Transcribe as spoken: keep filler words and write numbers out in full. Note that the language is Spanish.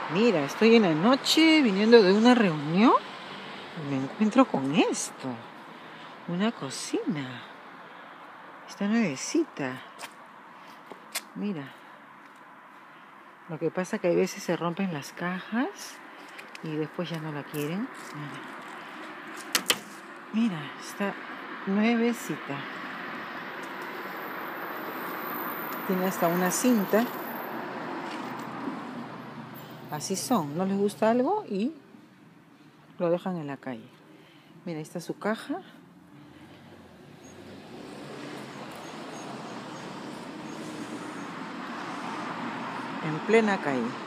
Mira, estoy en la noche viniendo de una reunión y me encuentro con esto. Una cocina. Está nuevecita. Mira. Lo que pasa es que a veces se rompen las cajas y después ya no la quieren. Mira, Mira, está nuevecita. Tiene hasta una cinta. Así son, no les gusta algo y lo dejan en la calle. Mira, ahí está su caja. En plena calle.